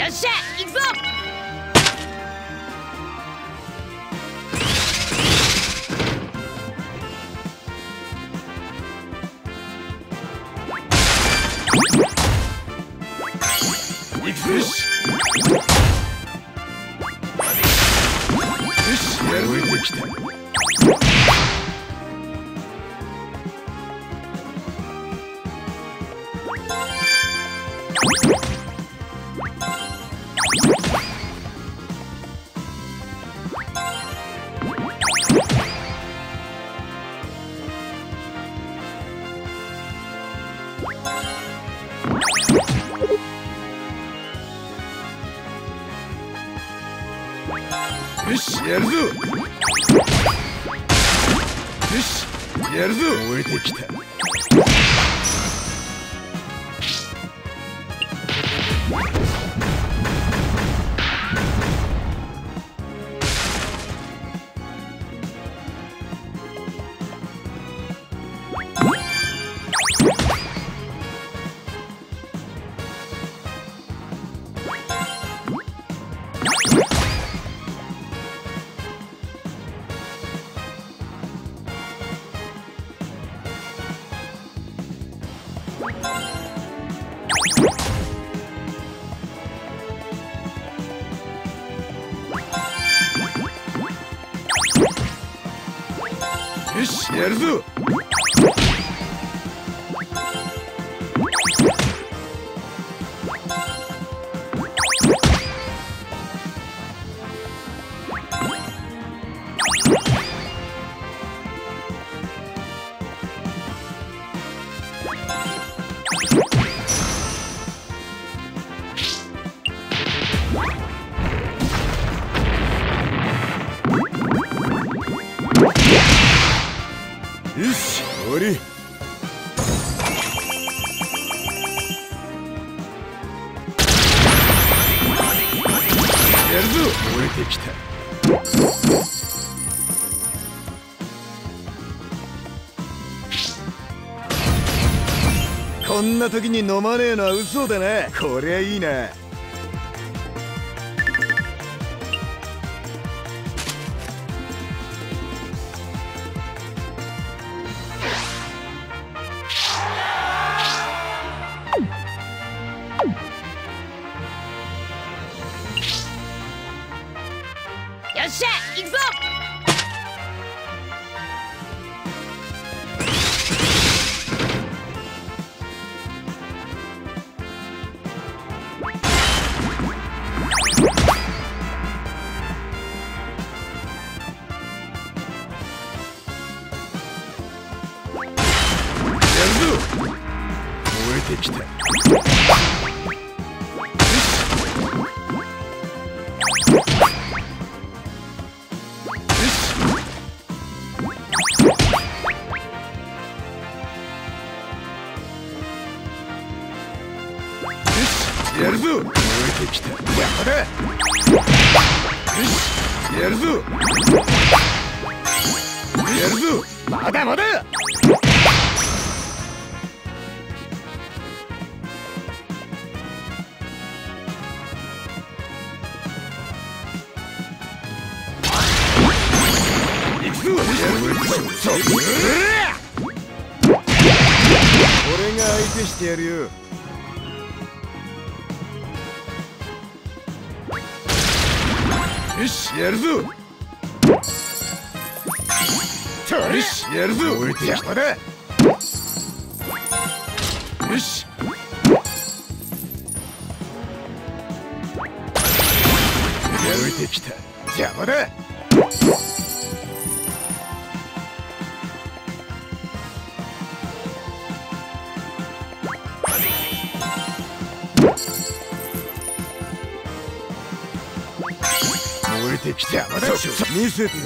よっしゃ行くぞ。 行くぞ。よしよし、やるぞ。きた。よし、やるぞ。よし、やるぞ。燃えてきた。よし、やるぞ。よし、終わり。やるぞ。燃えてきた。こんな時に飲まねえのは嘘だな。こりゃいいな。 よっしゃ行くぞ。 燃えてきた。やるぞ。燃えてきた。邪魔だ。よし、やるぞ。やるぞ。まだまだ。行くぞ。そう。俺が相手してやるよ。よし、やるぞ。よし、やるぞ。燃えてきた。だ。よし。燃えてきた。邪魔だ。燃えてきた。邪魔だ。見せて。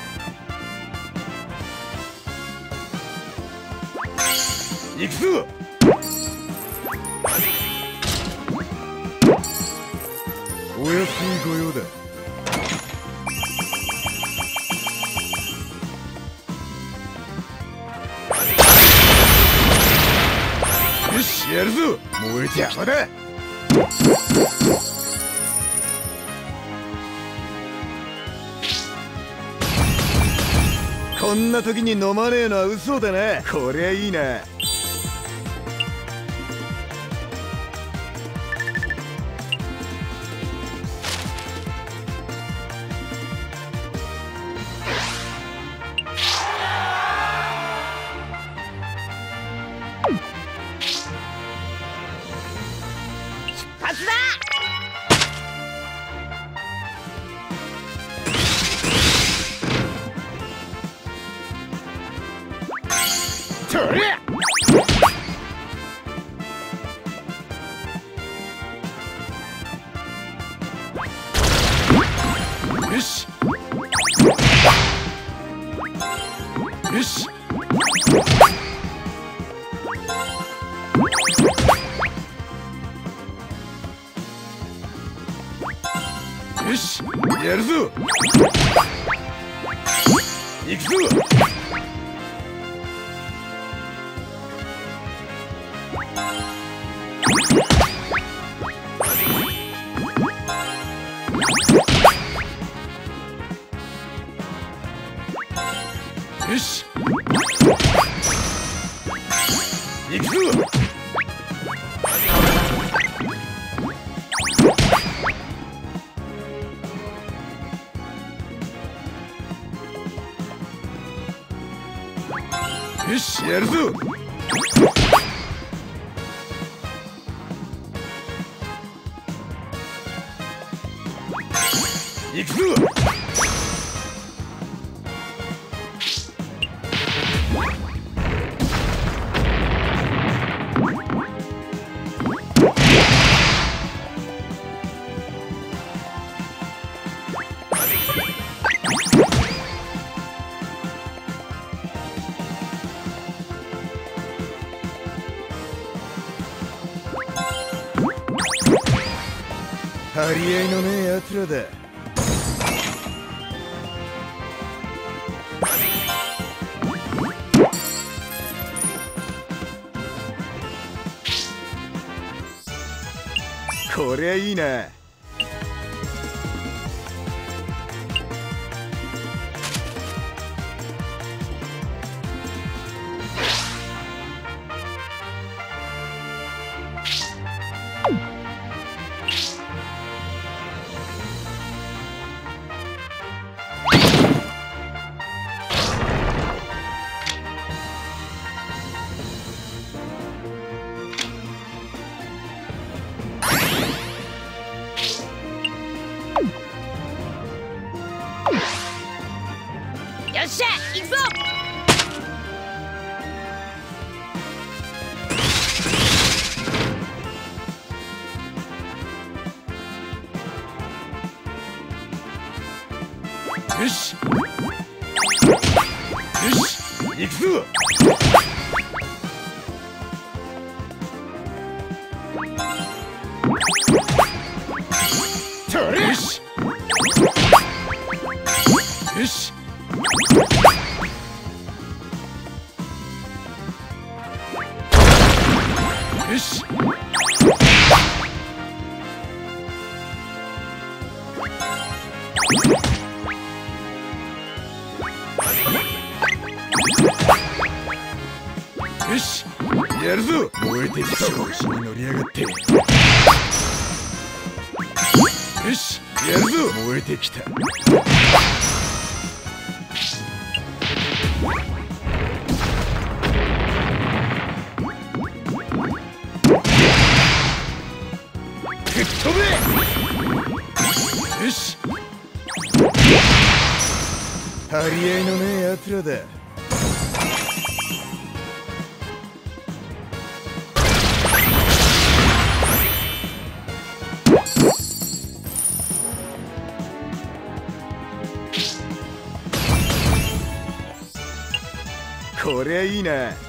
行くぞ。 お安いご用だ。よし、やるぞ。燃えて邪魔だ。こんな時に飲まねえのは嘘だな。こりゃいいな。 発だ。 とりゃよしよしよし、やるぞ。行くぞ。よし、行くぞ。よし、やるぞ。行くぞ。張り合いのねえやつらだ。こりゃいいな。 よっしゃ、行くぞ。 よしよし、行くぞ。とりゃよしよしよしよし、やるぞ。燃えてきた。調子に乗りやがって。よし、やるぞ。燃えてきた。吹っ飛べ。よし、張り合いのねえやつらだ。こりゃいいな。